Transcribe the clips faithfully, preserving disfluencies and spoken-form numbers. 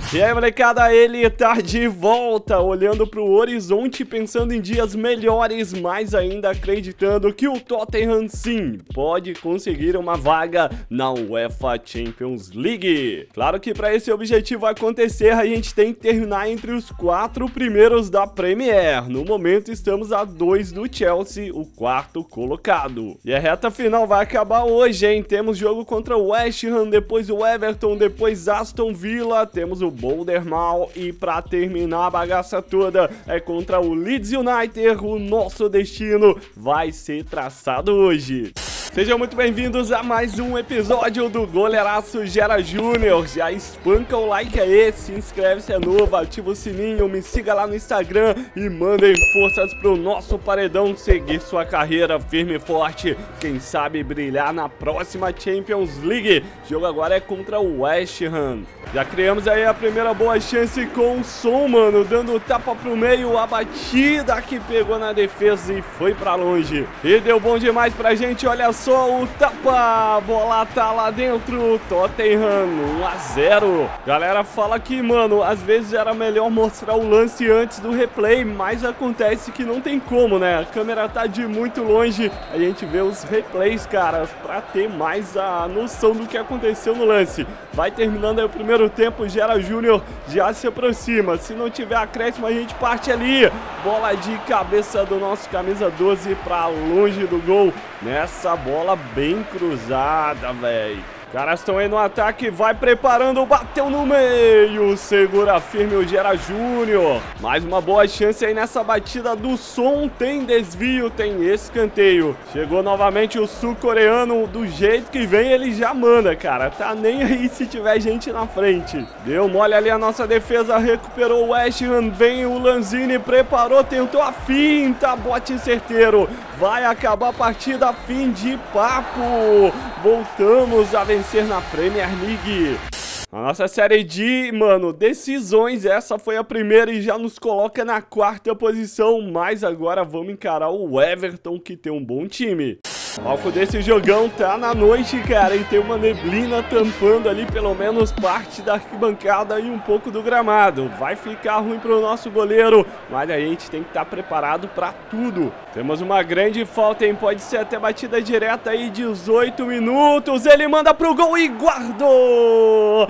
E aí, molecada, ele tá de volta, olhando pro horizonte, pensando em dias melhores, mas ainda acreditando que o Tottenham, sim, pode conseguir uma vaga na UEFA Champions League. Claro que para esse objetivo acontecer, a gente tem que terminar entre os quatro primeiros da Premier. No momento, estamos a dois do Chelsea, o quarto colocado. E a reta final vai acabar hoje, hein? Temos jogo contra o West Ham, depois o Everton, depois Aston Villa, temos o Bournemouth e para terminar a bagaça toda é contra o Leeds United. O nosso destino vai ser traçado hoje. Sejam muito bem-vindos a mais um episódio do Goleiraço Gera Júnior. Já espanca o like aí, se inscreve se é novo, ativa o sininho, me siga lá no Instagram e mandem forças pro nosso paredão seguir sua carreira firme e forte. Quem sabe brilhar na próxima Champions League. O jogo agora é contra o West Ham. Já criamos aí a primeira boa chance com o Son, mano, dando o tapa pro meio, a batida que pegou na defesa e foi pra longe. E deu bom demais pra gente, olha só o tapa, a bola tá lá dentro, Tottenham um a zero. Galera fala que, mano, às vezes era melhor mostrar o lance antes do replay, mas acontece que não tem como, né? A câmera tá de muito longe, a gente vê os replays, cara, pra ter mais a noção do que aconteceu no lance. Vai terminando aí o primeiro tempo, Gera Júnior já se aproxima, se não tiver acréscimo a gente parte ali, bola de cabeça do nosso camisa doze pra longe do gol, nessa bola bem cruzada, velho. Caras estão aí no ataque, vai preparando, bateu no meio, segura firme o Gera Júnior. Mais uma boa chance aí nessa batida do Son, tem desvio, tem escanteio. Chegou novamente o sul-coreano, do jeito que vem ele já manda, cara, tá nem aí se tiver gente na frente. Deu mole ali a nossa defesa, recuperou o West Ham, vem o Lanzini, preparou, tentou a finta, bote certeiro. Vai acabar a partida, fim de papo. Voltamos a vencer na Premier League. A nossa série de, mano, decisões, essa foi a primeira e já nos coloca na quarta posição. Mas agora vamos encarar o Everton, que tem um bom time. O palco desse jogão tá na noite, cara, e tem uma neblina tampando ali pelo menos parte da arquibancada e um pouco do gramado. Vai ficar ruim pro nosso goleiro, mas a gente tem que estar preparado pra tudo. Temos uma grande falta, hein? Pode ser até batida direta aí, dezoito minutos. Ele manda pro gol e guardou!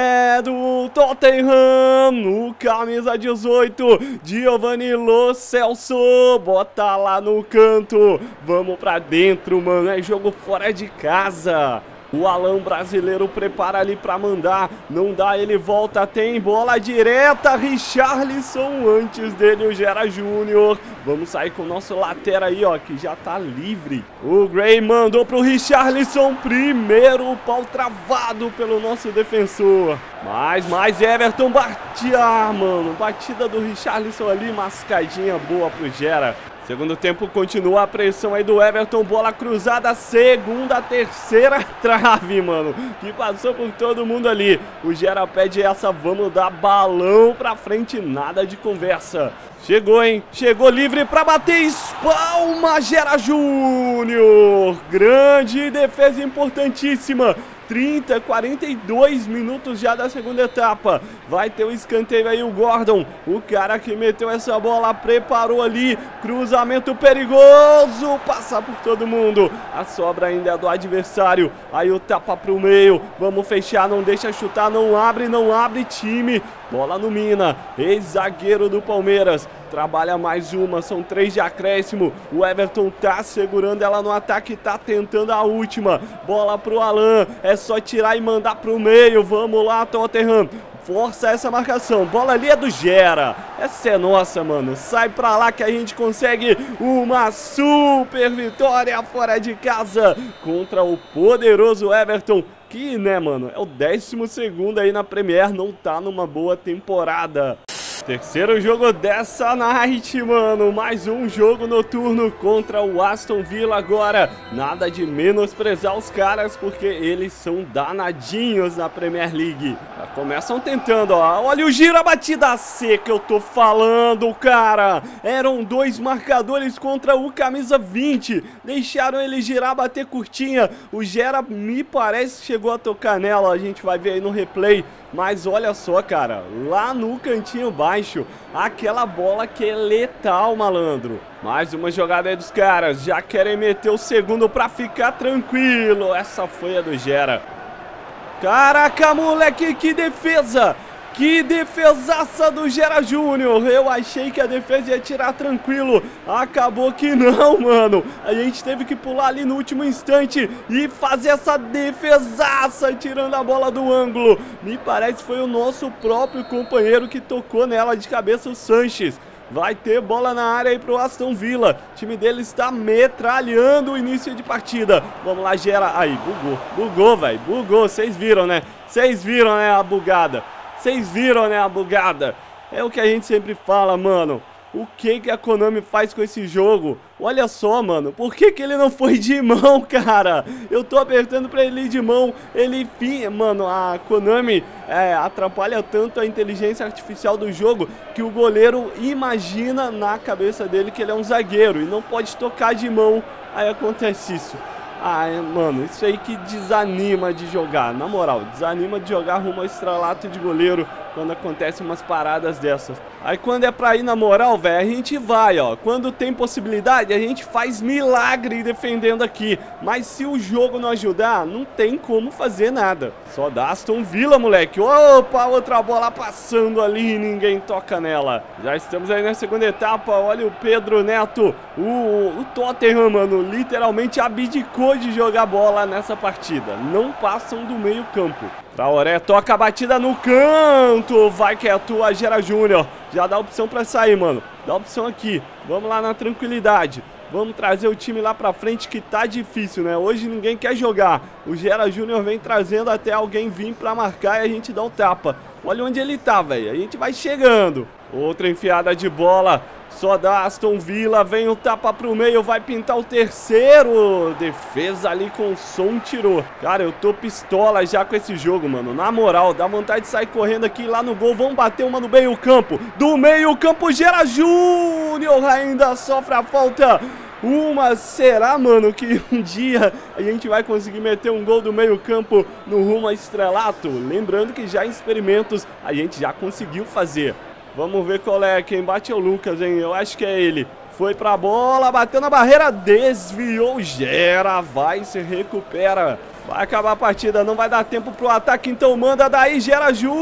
É do Tottenham, no camisa dezoito, Giovanni Lo Celso. Bota lá no canto, vamos pra dentro, mano, é jogo fora de casa. O Alan brasileiro prepara ali pra mandar, não dá, ele volta, tem bola direta, Richarlison, antes dele o Gera Júnior. Vamos sair com o nosso lateral aí, ó, que já tá livre. O Gray mandou pro Richarlison, primeiro pau travado pelo nosso defensor. Mais, mais, Everton batia, ah, mano, batida do Richarlison ali, mascadinha boa pro Gera. Segundo tempo continua a pressão aí do Everton, bola cruzada, segunda, terceira trave, mano, que passou por todo mundo ali. O Gera pede essa, vamos dar balão pra frente, nada de conversa. Chegou, hein? Chegou livre pra bater, espalma Gera Júnior. Grande defesa importantíssima. trinta, quarenta e dois minutos já da segunda etapa. Vai ter o escanteio aí, o Gordon, o cara que meteu essa bola, preparou ali, cruzamento perigoso, passa por todo mundo. A sobra ainda é do adversário. Aí o tapa pro meio, vamos fechar, não deixa chutar, não abre, não abre, time. Bola no Mina, ex-zagueiro do Palmeiras. Trabalha mais uma, são três de acréscimo. O Everton tá segurando ela no ataque, tá tentando a última. Bola pro Alan, é só tirar e mandar pro meio. Vamos lá, Tottenham. Força essa marcação, bola ali é do Gera. Essa é nossa, mano. Sai pra lá que a gente consegue uma super vitória fora de casa contra o poderoso Everton, que, né, mano, é o décimo segundo aí na Premier, não tá numa boa temporada. Terceiro jogo dessa night, mano. Mais um jogo noturno contra o Aston Villa agora. Nada de menosprezar os caras, porque eles são danadinhos na Premier League. Já começam tentando, ó. Olha o giro, a batida seca, eu tô falando, cara. Eram dois marcadores contra o camisa vinte. Deixaram ele girar, bater curtinha. O Gera, me parece, chegou a tocar nela. A gente vai ver aí no replay. Mas olha só, cara, lá no cantinho baixo, aquela bola que é letal, malandro. Mais uma jogada aí dos caras, já querem meter o segundo pra ficar tranquilo. Essa foi a do Gera. Caraca, moleque, que defesa! Que defesaça do Gera Júnior. Eu achei que a defesa ia tirar tranquilo. Acabou que não, mano. A gente teve que pular ali no último instante e fazer essa defesaça, tirando a bola do ângulo. Me parece que foi o nosso próprio companheiro que tocou nela de cabeça, o Sanches. Vai ter bola na área aí pro Aston Villa. O time dele está metralhando o início de partida. Vamos lá, Gera. Aí, bugou. Bugou, velho. Bugou. Vocês viram, né? Vocês viram, né, a bugada. Vocês viram, né, a bugada? É o que a gente sempre fala, mano. O que que a Konami faz com esse jogo? Olha só, mano. Por que que ele não foi de mão, cara? Eu tô apertando pra ele ir de mão. Ele, enfim, mano, a Konami é, atrapalha tanto a inteligência artificial do jogo que o goleiro imagina na cabeça dele que ele é um zagueiro e não pode tocar de mão. Aí acontece isso. Ah, mano, isso aí que desanima de jogar, na moral, desanima de jogar rumo ao estrelato de goleiro quando acontecem umas paradas dessas. Aí quando é pra ir na moral, velho, a gente vai, ó. Quando tem possibilidade, a gente faz milagre defendendo aqui. Mas se o jogo não ajudar, não tem como fazer nada. Só dá Aston Villa, moleque. Opa, outra bola passando ali e ninguém toca nela. Já estamos aí na segunda etapa, olha o Pedro Neto. O, o Tottenham, mano, literalmente abdicou de jogar bola nessa partida. Não passam do meio campo. Traoré toca a batida no canto. Vai que atua Gera Júnior. Já dá opção pra sair, mano. Dá opção aqui. Vamos lá na tranquilidade. Vamos trazer o time lá pra frente que tá difícil, né? Hoje ninguém quer jogar. O Gera Júnior vem trazendo até alguém vir pra marcar e a gente dá um tapa. Olha onde ele tá, velho. A gente vai chegando. Outra enfiada de bola. Só da Aston Villa, vem o tapa pro meio, vai pintar o terceiro. Defesa ali com o som, tirou. Cara, eu tô pistola já com esse jogo, mano. Na moral, dá vontade de sair correndo aqui lá no gol. Vamos bater uma no meio campo. Do meio campo, Gera Júnior ainda sofre a falta. Uma, será, mano, que um dia a gente vai conseguir meter um gol do meio campo no rumo a estrelato? Lembrando que já em experimentos a gente já conseguiu fazer. Vamos ver qual é, quem bate é o Lucas, hein? Eu acho que é ele. Foi pra bola, bateu na barreira, desviou, Gera, vai, se recupera. Vai acabar a partida, não vai dar tempo pro ataque, então manda daí, Gera Júnior,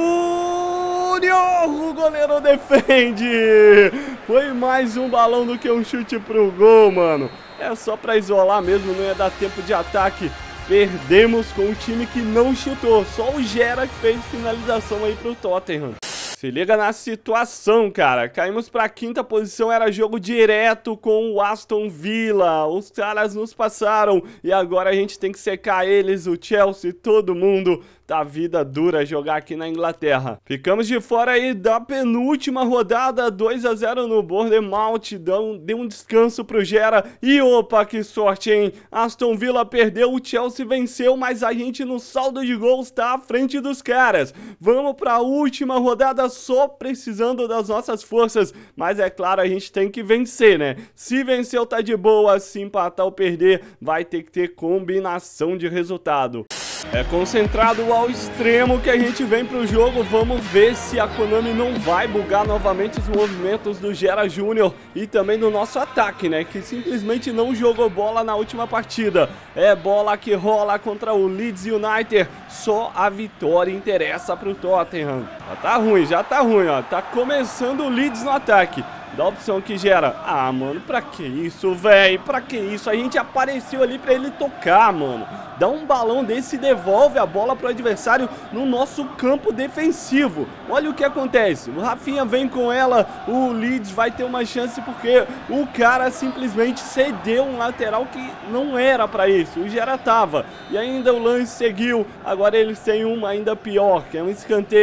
o goleiro defende. Foi mais um balão do que um chute pro gol, mano. É só pra isolar mesmo, não ia dar tempo de ataque. Perdemos com um time que não chutou, só o Gera que fez finalização aí pro Tottenham. Se liga na situação, cara. Caímos pra quinta posição, era jogo direto com o Aston Villa. Os caras nos passaram e agora a gente tem que secar eles, o Chelsea, todo mundo. Tá vida dura jogar aqui na Inglaterra. Ficamos de fora aí da penúltima rodada, dois a zero no Bournemouth. Deu um descanso pro Gera. E opa, que sorte, hein? Aston Villa perdeu, o Chelsea venceu, mas a gente no saldo de gols tá à frente dos caras. Vamos pra última rodada só precisando das nossas forças. Mas é claro, a gente tem que vencer, né? Se venceu tá de boa, se empatar ou perder, vai ter que ter combinação de resultado. É concentrado ao extremo que a gente vem pro jogo. Vamos ver se a Konami não vai bugar novamente os movimentos do Gera Júnior e também do nosso ataque, né? Que simplesmente não jogou bola na última partida. É bola que rola contra o Leeds United. Só a vitória interessa pro Tottenham. Já tá ruim, já tá ruim, ó. Tá começando o Leeds no ataque. Dá a opção que Gera. Ah, mano, pra que isso, velho? Pra que isso? A gente apareceu ali pra ele tocar, mano. Dá um balão desse e devolve a bola pro adversário no nosso campo defensivo. Olha o que acontece. O Rafinha vem com ela, o Leeds vai ter uma chance porque o cara simplesmente cedeu um lateral que não era pra isso. O Gera tava. E ainda o lance seguiu. Agora eles têm uma ainda pior, que é um escanteio.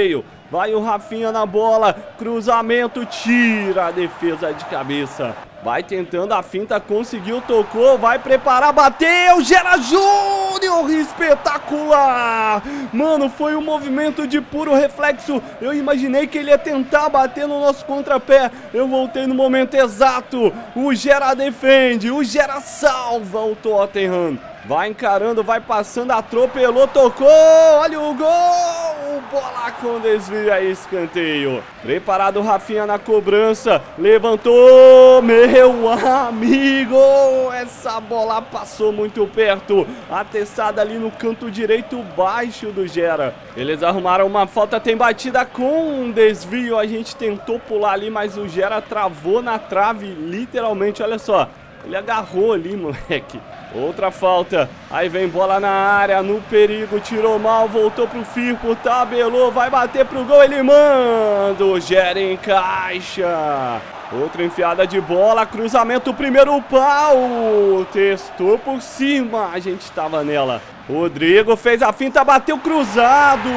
Vai o Rafinha na bola, cruzamento, tira a defesa de cabeça. Vai tentando a finta, conseguiu, tocou, vai preparar, bateu, Gera Júnior, espetacular! Mano, foi um movimento de puro reflexo, eu imaginei que ele ia tentar bater no nosso contrapé, eu voltei no momento exato, o Gera defende, o Gera salva o Tottenham. Vai encarando, vai passando, atropelou, tocou, olha o gol! Bola com desvio, aí escanteio. Preparado o Rafinha na cobrança, levantou, meu amigo! Essa bola passou muito perto, atestada ali no canto direito baixo do Gera. Eles arrumaram uma falta, tem batida com um desvio, a gente tentou pular ali, mas o Gera travou na trave, literalmente, olha só. Ele agarrou ali, moleque. Outra falta. Aí vem bola na área, no perigo, tirou mal, voltou pro Firpo, tabelou, vai bater pro gol, ele manda. O Gera encaixa. Outra enfiada de bola, cruzamento, primeiro pau. Testou por cima, a gente tava nela. Rodrigo fez a finta, bateu cruzado.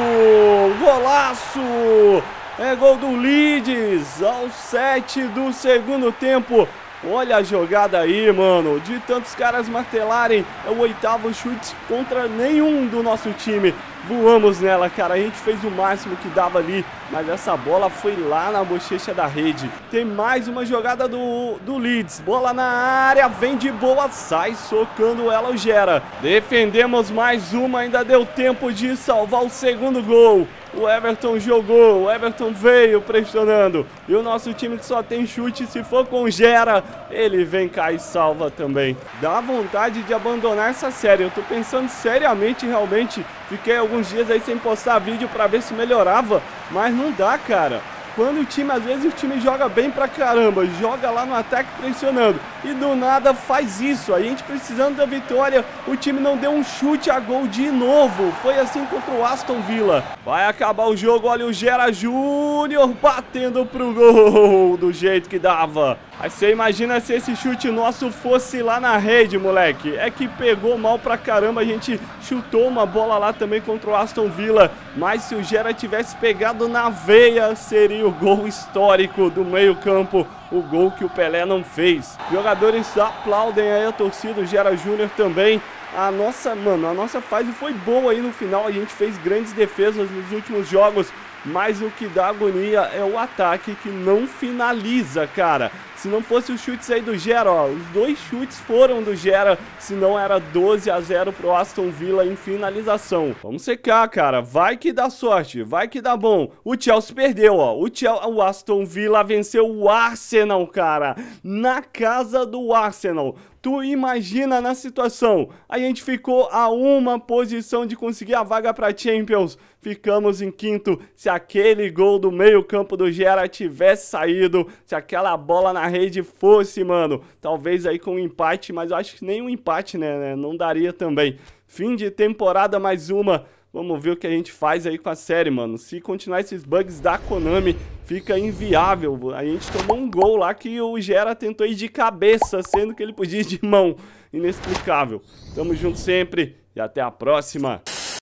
Golaço. É gol do Leeds aos sete do segundo tempo. Olha a jogada aí, mano. De tantos caras martelarem, é o oitavo chute contra nenhum do nosso time. Voamos nela, cara. A gente fez o máximo que dava ali, mas essa bola foi lá na bochecha da rede. Tem mais uma jogada do, do Leeds. Bola na área, vem de boa, sai socando ela o Gera. Defendemos mais uma, ainda deu tempo de salvar o segundo gol. O Everton jogou, o Everton veio pressionando. E o nosso time que só tem chute, se for com o Gera, ele vem cá e salva também. Dá vontade de abandonar essa série. Eu tô pensando seriamente, realmente. Fiquei alguns dias aí sem postar vídeo pra ver se melhorava, mas não dá, cara. Quando o time, às vezes o time joga bem pra caramba, joga lá no ataque pressionando e do nada faz isso, a gente precisando da vitória, o time não deu um chute a gol de novo, foi assim contra o Aston Villa. Vai acabar o jogo, olha o Gera Júnior batendo pro gol do jeito que dava. Aí você imagina se esse chute nosso fosse lá na rede, moleque. É que pegou mal pra caramba, a gente chutou uma bola lá também contra o Aston Villa, mas se o Gera tivesse pegado na veia, seria o gol histórico do meio campo, o gol que o Pelé não fez. Jogadores aplaudem aí a torcida, o Gera Júnior também. A nossa, mano, a nossa fase foi boa aí no final, a gente fez grandes defesas nos últimos jogos, mas o que dá agonia é o ataque que não finaliza, cara. Se não fosse os chutes aí do Gera, ó, os dois chutes foram do Gera, senão era doze a zero pro Aston Villa em finalização. Vamos secar, cara, vai que dá sorte, vai que dá bom. O Chelsea perdeu, ó, o, Chelsea, o Aston Villa venceu o Arsenal, cara, na casa do Arsenal. Tu imagina na situação, a gente ficou a uma posição de conseguir a vaga para Champions, ficamos em quinto. Se aquele gol do meio campo do Gera tivesse saído, se aquela bola na rede fosse, mano, talvez aí com um empate, mas eu acho que nem um empate, né, não daria também. Fim de temporada mais uma. Vamos ver o que a gente faz aí com a série, mano. Se continuar esses bugs da Konami, fica inviável. A gente tomou um gol lá que o Gera tentou ir de cabeça, sendo que ele podia ir de mão. Inexplicável. Tamo junto sempre e até a próxima.